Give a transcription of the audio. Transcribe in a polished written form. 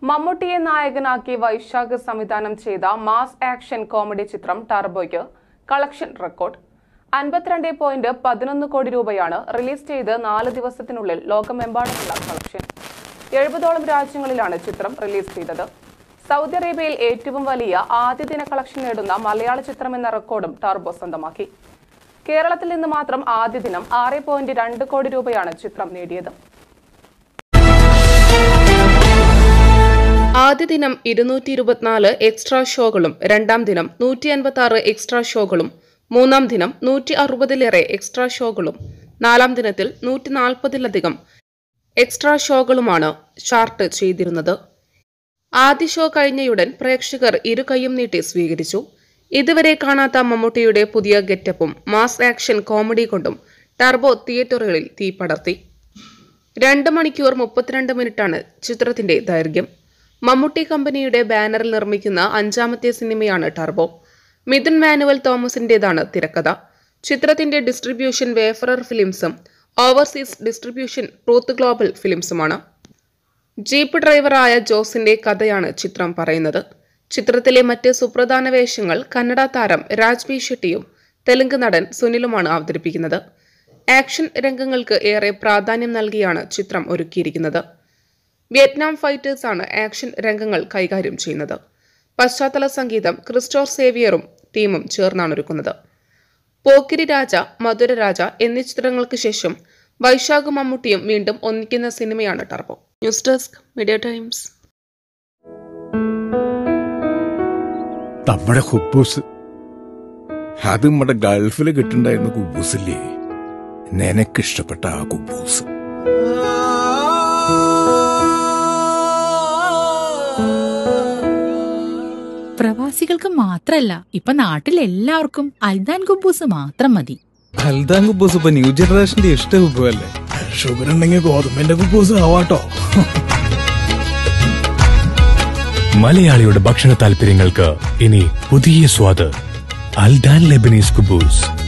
മമ്മൂട്ടിയെ നായകനാക്കി വൈശാഖ് സംവിധാനം ചെയ്ത മാസ് ആക്ഷൻ കോമഡി ചിത്രം ടർബോയ്ക്ക് കളക്ഷൻ റെക്കോർഡ് 52.11 കോടി രൂപയാണ് റിലീസ് ചെയ്ത് 4 ദിവസത്തിനുള്ളിൽ ലോകമെമ്പാടുമുള്ള കളക്ഷൻ. 70ഓളം രാജ്യങ്ങളിലാണ് ചിത്രം റിലീസ് ചെയ്തത്. സൗദി അറേബ്യയിൽ ഏറ്റവും വലിയ ആദ്യ ദിന കളക്ഷൻ നേടുന്ന മലയാള ചിത്രം എന്ന റെക്കോർഡും ടർബോ സ്വന്തമാക്കി. കേരളത്തിൽ നിന്ന് മാത്രം ആദ്യ ദിനം 6.2 കോടി രൂപയാണ് ചിത്രം നേടിയത്. ആദ്യ ദിനം 224 എക്സ്ട്രാ ഷോകളും, രണ്ടാം ദിനം 156 എക്സ്ട്രാ ഷോകളും, മൂന്നാം ദിനം 160-ലേറെ എക്സ്ട്രാ ഷോകളും, നാലാം ദിനത്തിൽ 140-ലധികം എക്സ്ട്രാ ഷോകളുമാണ് ചാർട്ട് ചെയ്തിരുന്നത്. ആദ്യ ഷോ കഴിഞ്ഞയുടൻ പ്രേക്ഷകർ ഇരുകൈയും നീട്ടി സ്വീകരിച്ചു. ഇതുവരെ കാണാത്ത മമ്മൂട്ടിയുടെ പുതിയ ഗെറ്റപ്പും മാസ് ആക്ഷൻ കോമഡി കൊണ്ടും ടർബോ തിയേറ്ററുകളിൽ തീപടർത്തി. 2 മണിക്കൂർ 32 മിനിറ്റാണ് ചിത്രത്തിന്റെ ദൈർഘ്യം. മമ്മൂട്ടി കമ്പനിയുടെ ബാനറിൽ നിർമ്മിക്കുന്ന 5ാമത്തെ സിനിമയാണ് ടർബോ. മിഥുൻ മാനുവൽ തോമസിന്റേതാണ് തിരക്കഥ. ചിത്രത്തിന്റെ ഡിസ്ട്രിബ്യൂഷൻ വേഫറർ ഫിലിംസും ഓവർസീസ് ഡിസ്ട്രിബ്യൂഷൻ ട്രൂത്ത് ഗ്ലോബൽ ഫിലിംസുമാണ്. ജീപ്പ് ഡ്രൈവറായ ജോസിന്റെ കഥയാണ് ചിത്രം പറയുന്നത്. ചിത്രത്തിലെ മറ്റ് സുപ്രധാന വേഷങ്ങൾ കന്നഡ താരം രാജ്ബി ഷെട്ടിയും തെലുങ്ക് നടൻ സുനിലുമാണ് അവതരിപ്പിക്കുന്നത്. ആക്ഷൻ രംഗങ്ങൾക്ക് ഏറെ പ്രാധാന്യം നൽകിയാണ് ചിത്രം ഒരുക്കിയിരിക്കുന്നത്. വിയറ്റ്നാം ഫൈറ്റേഴ്സാണ് ആക്ഷൻ രംഗങ്ങൾ കൈകാര്യം ചെയ്യുന്നത്. പശ്ചാത്തല സംഗീതം ക്രിസ്റ്റോർ സേവിയറും ടീമും ചേർന്നാണ് ഒരുക്കുന്നത്. പോക്കിരി രാജ, മധുര രാജ എന്നീ ചിത്രങ്ങൾക്ക് ശേഷം വൈശാഖ് മമ്മൂട്ടിയും വീണ്ടും ഒന്നിക്കുന്ന സിനിമയാണ് Turbo. News desk, media times. നമ്മുടെ കുബൂസ്, അത് നമ്മുടെ ഗൾഫിൽ കിട്ടുണ്ടായിരുന്ന കുബൂസില്ലേ, നിനക്കിഷ്ടപ്പെട്ട ആ കുബൂസ്. പ്രവാസികൾക്ക് മാത്രല്ല, ഇപ്പൊ നാട്ടിലെല്ലാവർക്കും അൽദാൻ കുബൂസ് മാത്രം മതി. അൽദാൻ കുബൂസ് ഇപ്പൊ ന്യൂ ജനറേഷന്റെ ഇഷ്ട കുബുവല്ലേ. ഷുഗർ ഉണ്ടെങ്കിൽ ഗോതമ്പിന്റെ കുബൂസ് ആവാട്ടോ. മലയാളിയുടെ ഭക്ഷണ താല്പര്യങ്ങൾക്ക് ഇനി പുതിയ സ്വാദ്. അൽദാൻ ലെബനീസ് കുബൂസ്.